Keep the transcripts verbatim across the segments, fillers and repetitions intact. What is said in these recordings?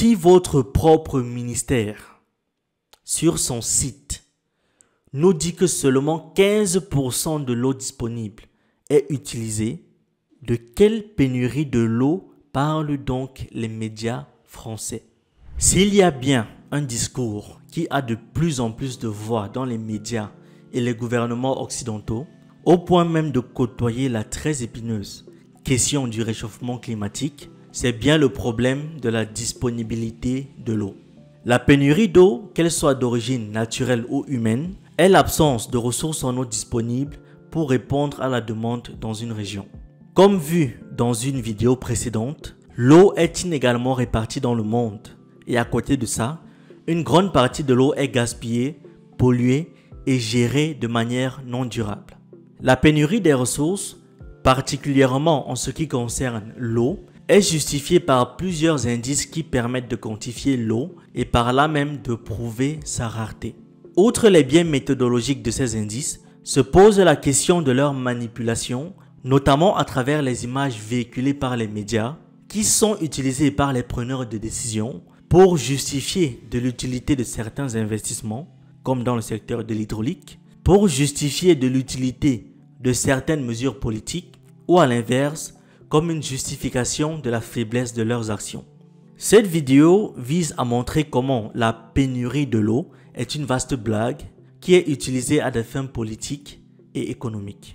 Si votre propre ministère, sur son site, nous dit que seulement quinze pour cent de l'eau disponible est utilisée, de quelle pénurie de l'eau parlent donc les médias français? S'il y a bien un discours qui a de plus en plus de voix dans les médias et les gouvernements occidentaux, au point même de côtoyer la très épineuse question du réchauffement climatique, c'est bien le problème de la disponibilité de l'eau. La pénurie d'eau, qu'elle soit d'origine naturelle ou humaine, est l'absence de ressources en eau disponibles pour répondre à la demande dans une région. Comme vu dans une vidéo précédente, l'eau est inégalement répartie dans le monde et à côté de ça, une grande partie de l'eau est gaspillée, polluée et gérée de manière non durable. La pénurie des ressources, particulièrement en ce qui concerne l'eau, est justifiée par plusieurs indices qui permettent de quantifier l'eau et par là même de prouver sa rareté. Outre les biais méthodologiques de ces indices, se pose la question de leur manipulation, notamment à travers les images véhiculées par les médias, qui sont utilisées par les preneurs de décision pour justifier de l'utilité de certains investissements, comme dans le secteur de l'hydraulique, pour justifier de l'utilité de certaines mesures politiques, ou à l'inverse, comme une justification de la faiblesse de leurs actions. Cette vidéo vise à montrer comment la pénurie de l'eau est une vaste blague qui est utilisée à des fins politiques et économiques.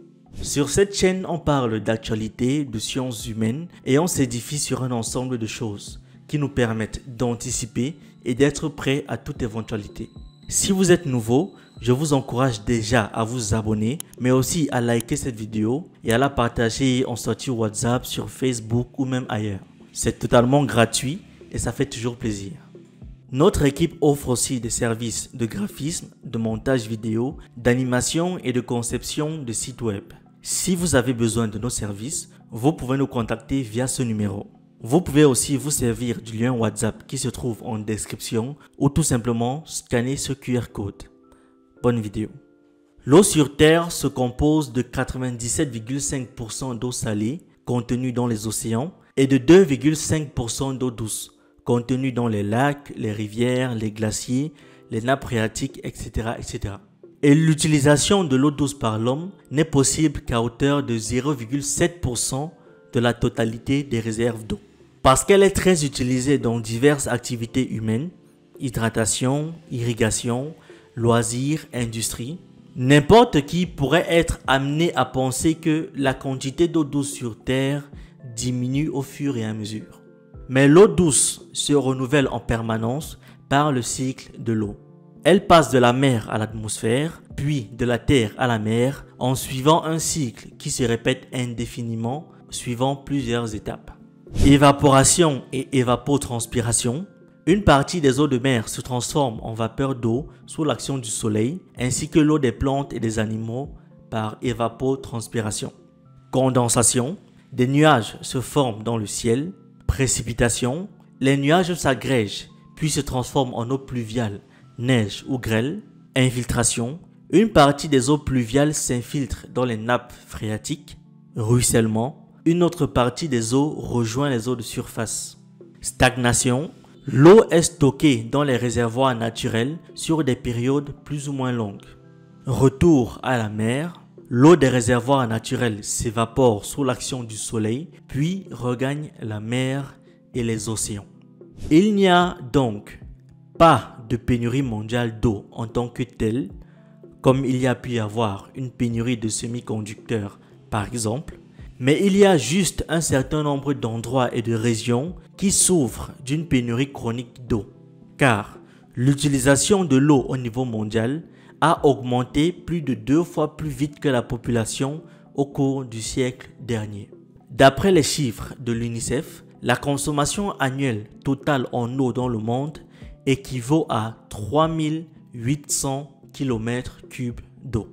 Sur cette chaîne, on parle d'actualité, de sciences humaines et on s'édifie sur un ensemble de choses qui nous permettent d'anticiper et d'être prêts à toute éventualité. Si vous êtes nouveau, je vous encourage déjà à vous abonner, mais aussi à liker cette vidéo et à la partager en statut WhatsApp, sur Facebook ou même ailleurs. C'est totalement gratuit et ça fait toujours plaisir. Notre équipe offre aussi des services de graphisme, de montage vidéo, d'animation et de conception de sites web. Si vous avez besoin de nos services, vous pouvez nous contacter via ce numéro. Vous pouvez aussi vous servir du lien WhatsApp qui se trouve en description ou tout simplement scanner ce Q R code. Bonne vidéo. L'eau sur Terre se compose de quatre-vingt-dix-sept virgule cinq pour cent d'eau salée contenue dans les océans et de deux virgule cinq pour cent d'eau douce contenue dans les lacs, les rivières, les glaciers, les nappes phréatiques, et cetera et cetera. Et l'utilisation de l'eau douce par l'homme n'est possible qu'à hauteur de zéro virgule sept pour cent de la totalité des réserves d'eau. Parce qu'elle est très utilisée dans diverses activités humaines, hydratation, irrigation, loisirs, industrie, n'importe qui pourrait être amené à penser que la quantité d'eau douce sur Terre diminue au fur et à mesure. Mais l'eau douce se renouvelle en permanence par le cycle de l'eau. Elle passe de la mer à l'atmosphère, puis de la terre à la mer, en suivant un cycle qui se répète indéfiniment, suivant plusieurs étapes. Évaporation et évapotranspiration. Une partie des eaux de mer se transforme en vapeur d'eau sous l'action du soleil, ainsi que l'eau des plantes et des animaux par évapotranspiration. Condensation. Des nuages se forment dans le ciel. Précipitation. Les nuages s'agrègent, puis se transforment en eau pluviale, neige ou grêle. Infiltration. Une partie des eaux pluviales s'infiltre dans les nappes phréatiques. Ruissellement. Une autre partie des eaux rejoint les eaux de surface. Stagnation. L'eau est stockée dans les réservoirs naturels sur des périodes plus ou moins longues. Retour à la mer. L'eau des réservoirs naturels s'évapore sous l'action du soleil, puis regagne la mer et les océans. Il n'y a donc pas de pénurie mondiale d'eau en tant que telle, comme il y a pu y avoir une pénurie de semi-conducteurs par exemple, mais il y a juste un certain nombre d'endroits et de régions qui souffrent d'une pénurie chronique d'eau, car l'utilisation de l'eau au niveau mondial a augmenté plus de deux fois plus vite que la population au cours du siècle dernier. D'après les chiffres de l'UNICEF, la consommation annuelle totale en eau dans le monde équivaut à trois mille huit cents kilomètres cubes d'eau,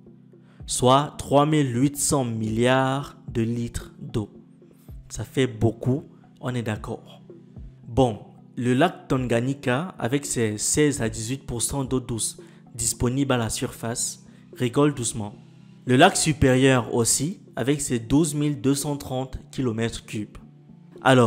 soit trois mille huit cents milliards de litres d'eau. Ça fait beaucoup, on est d'accord. Bon, le lac Tanganyika, avec ses seize à dix-huit pour cent d'eau douce disponible à la surface, rigole doucement. Le lac supérieur aussi, avec ses douze mille deux cent trente kilomètres cubes. Alors,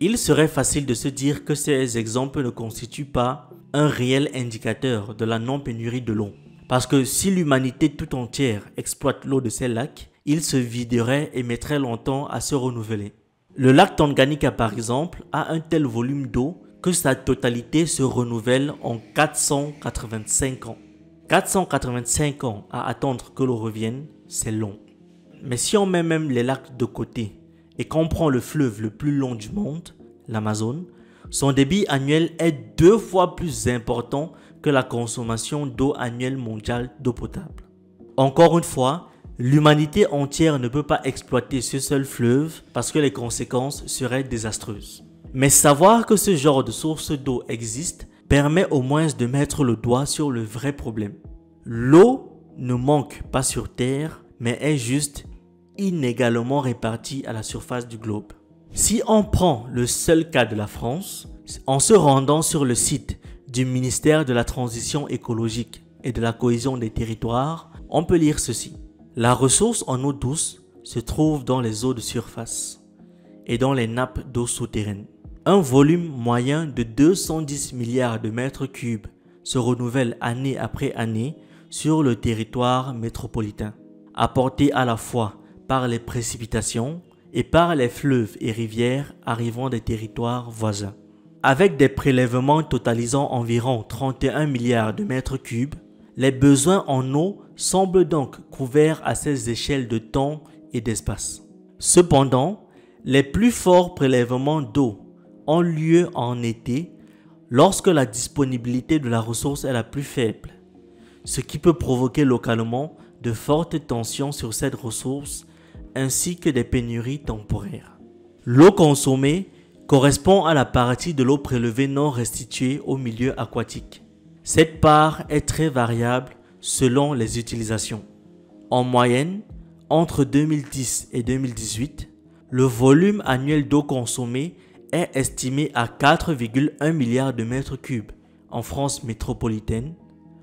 Il serait facile de se dire que ces exemples ne constituent pas un réel indicateur de la non-pénurie de l'eau. Parce que si l'humanité tout entière exploite l'eau de ces lacs, il se viderait et mettrait longtemps à se renouveler. Le lac Tanganyika par exemple a un tel volume d'eau que sa totalité se renouvelle en quatre cent quatre-vingt-cinq ans. quatre cent quatre-vingt-cinq ans à attendre que l'eau revienne, c'est long. Mais si on met même les lacs de côté et qu'on prend le fleuve le plus long du monde, l'Amazone, son débit annuel est deux fois plus important que la consommation d'eau annuelle mondiale d'eau potable. Encore une fois, l'humanité entière ne peut pas exploiter ce seul fleuve parce que les conséquences seraient désastreuses. Mais savoir que ce genre de source d'eau existe permet au moins de mettre le doigt sur le vrai problème. L'eau ne manque pas sur Terre, mais est juste inégalement répartie à la surface du globe. Si on prend le seul cas de la France, en se rendant sur le site du ministère de la Transition écologique et de la cohésion des territoires, on peut lire ceci. La ressource en eau douce se trouve dans les eaux de surface et dans les nappes d'eau souterraines. Un volume moyen de deux cent dix milliards de mètres cubes se renouvelle année après année sur le territoire métropolitain, apporté à la fois par les précipitations et par les fleuves et rivières arrivant des territoires voisins. Avec des prélèvements totalisant environ trente et un milliards de mètres cubes, les besoins en eau semblent donc couverts à ces échelles de temps et d'espace. Cependant, les plus forts prélèvements d'eau ont lieu en été lorsque la disponibilité de la ressource est la plus faible, ce qui peut provoquer localement de fortes tensions sur cette ressource ainsi que des pénuries temporaires. L'eau consommée correspond à la partie de l'eau prélevée non restituée au milieu aquatique. Cette part est très variable selon les utilisations. En moyenne, entre deux mille dix et deux mille dix-huit, le volume annuel d'eau consommée est estimé à quatre virgule un milliards de mètres cubes en France métropolitaine,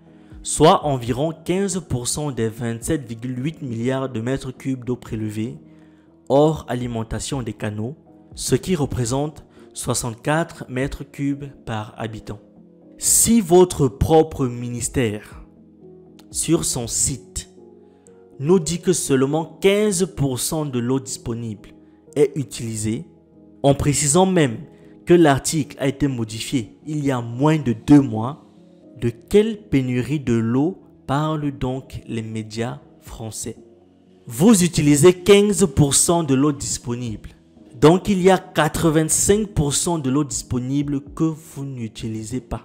soit environ quinze pour cent des vingt-sept virgule huit milliards de mètres cubes d'eau prélevée, hors alimentation des canaux, ce qui représente soixante-quatre mètres cubes par habitant. Si votre propre ministère, sur son site, nous dit que seulement quinze pour cent de l'eau disponible est utilisée, en précisant même que l'article a été modifié il y a moins de deux mois, de quelle pénurie de l'eau parlent donc les médias français? Vous utilisez quinze pour cent de l'eau disponible. Donc il y a quatre-vingt-cinq pour cent de l'eau disponible que vous n'utilisez pas.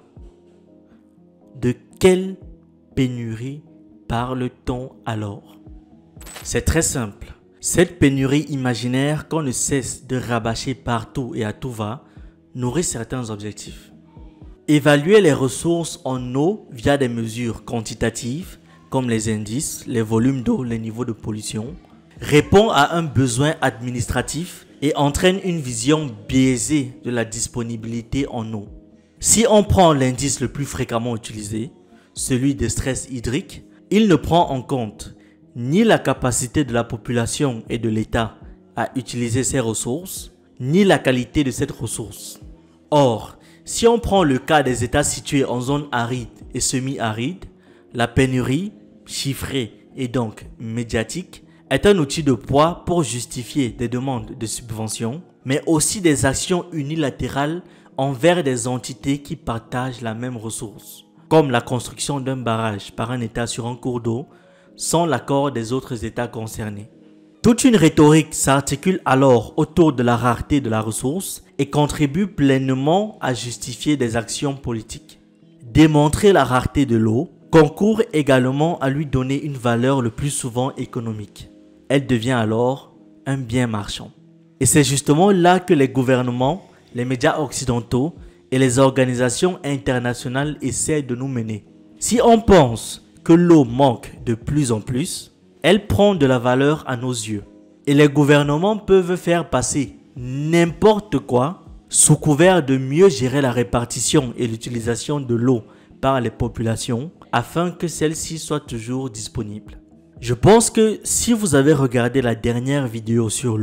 De quelle pénurie parle-t-on alors? C'est très simple. Cette pénurie imaginaire qu'on ne cesse de rabâcher partout et à tout va nourrit certains objectifs. Évaluer les ressources en eau via des mesures quantitatives comme les indices, les volumes d'eau, les niveaux de pollution, répond à un besoin administratif et entraîne une vision biaisée de la disponibilité en eau. Si on prend l'indice le plus fréquemment utilisé, celui de stress hydrique, il ne prend en compte ni la capacité de la population et de l'État à utiliser ces ressources, ni la qualité de cette ressource. Or, si on prend le cas des États situés en zone aride et semi-aride, la pénurie, chiffrée et donc médiatique, est un outil de poids pour justifier des demandes de subventions, mais aussi des actions unilatérales envers des entités qui partagent la même ressource, comme la construction d'un barrage par un État sur un cours d'eau, sans l'accord des autres États concernés. Toute une rhétorique s'articule alors autour de la rareté de la ressource et contribue pleinement à justifier des actions politiques. Démontrer la rareté de l'eau concourt également à lui donner une valeur le plus souvent économique. Elle devient alors un bien marchand. Et c'est justement là que les gouvernements, les médias occidentaux et les organisations internationales essaient de nous mener. Si on pense que l'eau manque de plus en plus, elle prend de la valeur à nos yeux. Et les gouvernements peuvent faire passer n'importe quoi sous couvert de mieux gérer la répartition et l'utilisation de l'eau par les populations afin que celle-ci soit toujours disponible. Je pense que si vous avez regardé la dernière vidéo sur l'eau,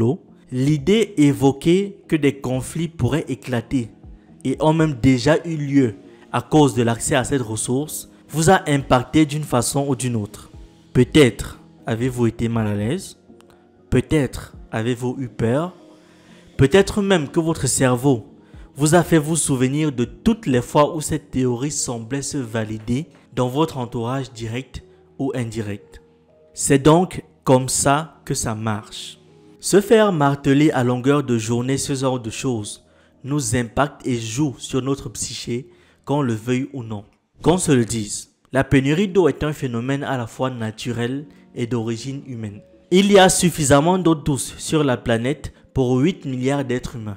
L'idée évoquée que des conflits pourraient éclater et ont même déjà eu lieu à cause de l'accès à cette ressource vous a impacté d'une façon ou d'une autre. Peut-être avez-vous été mal à l'aise, peut-être avez-vous eu peur, peut-être même que votre cerveau vous a fait vous souvenir de toutes les fois où cette théorie semblait se valider dans votre entourage direct ou indirect. C'est donc comme ça que ça marche. Se faire marteler à longueur de journée ce genre de choses nous impacte et joue sur notre psyché, qu'on le veuille ou non. Qu'on se le dise, la pénurie d'eau est un phénomène à la fois naturel et d'origine humaine. Il y a suffisamment d'eau douce sur la planète pour huit milliards d'êtres humains.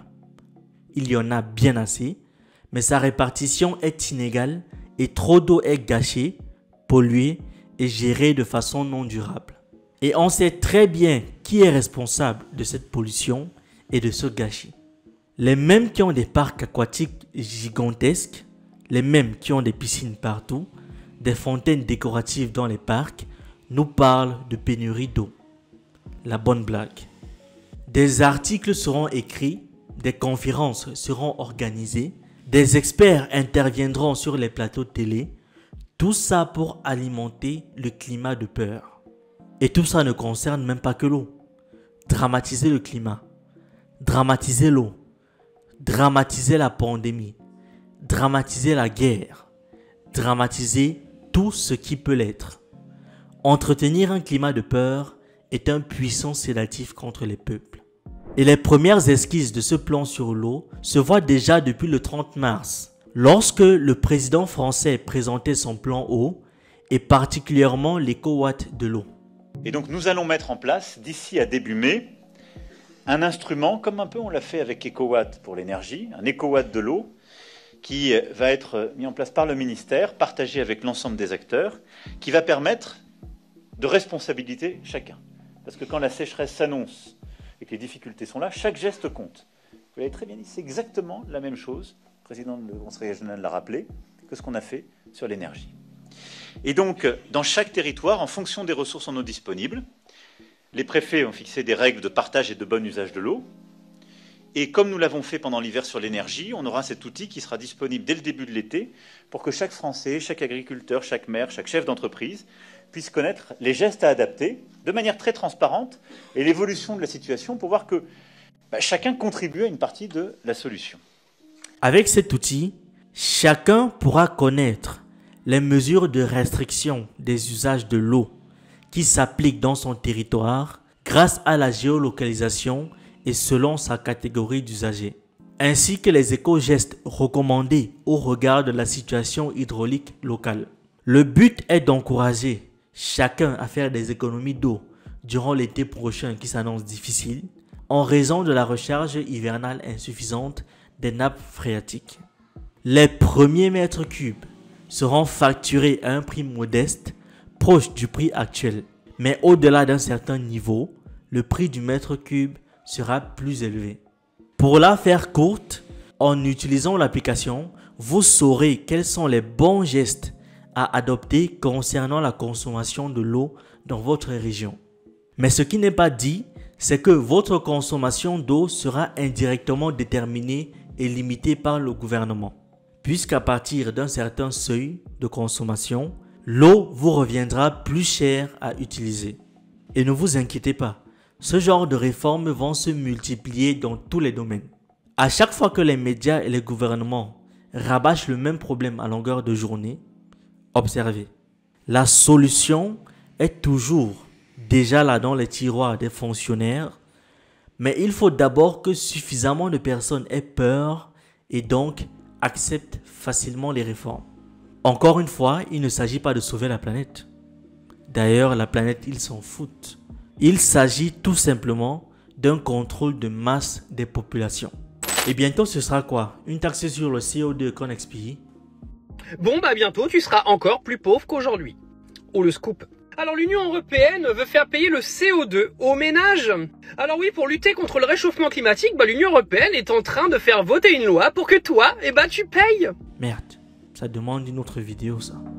Il y en a bien assez, mais sa répartition est inégale et trop d'eau est gâchée, polluée et gérée de façon non durable. Et on sait très bien qui est responsable de cette pollution et de ce gâchis. Les mêmes qui ont des parcs aquatiques gigantesques, les mêmes qui ont des piscines partout, des fontaines décoratives dans les parcs, nous parlent de pénurie d'eau. La bonne blague. Des articles seront écrits, des conférences seront organisées, des experts interviendront sur les plateaux de télé, tout ça pour alimenter le climat de peur. Et tout ça ne concerne même pas que l'eau. Dramatiser le climat, dramatiser l'eau, dramatiser la pandémie, dramatiser la guerre, dramatiser tout ce qui peut l'être. Entretenir un climat de peur est un puissant sédatif contre les peuples. Et les premières esquisses de ce plan sur l'eau se voient déjà depuis le trente mars, lorsque le président français présentait son plan eau et particulièrement l'écowatt de l'eau. Et donc nous allons mettre en place, d'ici à début mai, un instrument, comme un peu on l'a fait avec EcoWatt pour l'énergie, un EcoWatt de l'eau, qui va être mis en place par le ministère, partagé avec l'ensemble des acteurs, qui va permettre de responsabiliser chacun. Parce que quand la sécheresse s'annonce et que les difficultés sont là, chaque geste compte. Vous l'avez très bien dit, c'est exactement la même chose, le président du conseil régional l'a rappelé, que ce qu'on a fait sur l'énergie. Et donc, dans chaque territoire, en fonction des ressources en eau disponibles, les préfets ont fixé des règles de partage et de bon usage de l'eau. Et comme nous l'avons fait pendant l'hiver sur l'énergie, on aura cet outil qui sera disponible dès le début de l'été pour que chaque Français, chaque agriculteur, chaque maire, chaque chef d'entreprise puisse connaître les gestes à adapter de manière très transparente et l'évolution de la situation pour voir que bah, chacun contribue à une partie de la solution. Avec cet outil, chacun pourra connaître les mesures de restriction des usages de l'eau qui s'appliquent dans son territoire grâce à la géolocalisation et selon sa catégorie d'usagers, ainsi que les éco-gestes recommandés au regard de la situation hydraulique locale. Le but est d'encourager chacun à faire des économies d'eau durant l'été prochain qui s'annonce difficile en raison de la recharge hivernale insuffisante des nappes phréatiques. Les premiers mètres cubes seront facturés à un prix modeste, proche du prix actuel. Mais au-delà d'un certain niveau, le prix du mètre cube sera plus élevé. Pour la faire courte, en utilisant l'application, vous saurez quels sont les bons gestes à adopter concernant la consommation de l'eau dans votre région. Mais ce qui n'est pas dit, c'est que votre consommation d'eau sera indirectement déterminée et limitée par le gouvernement. Puisqu'à partir d'un certain seuil de consommation, l'eau vous reviendra plus chère à utiliser. Et ne vous inquiétez pas, ce genre de réformes vont se multiplier dans tous les domaines. À chaque fois que les médias et les gouvernements rabâchent le même problème à longueur de journée, observez. La solution est toujours déjà là dans les tiroirs des fonctionnaires, mais il faut d'abord que suffisamment de personnes aient peur et donc acceptent facilement les réformes. Encore une fois, il ne s'agit pas de sauver la planète. D'ailleurs, la planète, ils s'en foutent. Il s'agit tout simplement d'un contrôle de masse des populations. Et bientôt, ce sera quoi? Une taxe sur le C O deux qu'on expie? Bon bah bientôt, tu seras encore plus pauvre qu'aujourd'hui. Oh le scoop. Alors l'Union Européenne veut faire payer le C O deux aux ménages. Alors oui, pour lutter contre le réchauffement climatique, bah, l'Union Européenne est en train de faire voter une loi pour que toi, eh bah, tu payes. Merde, ça demande une autre vidéo ça.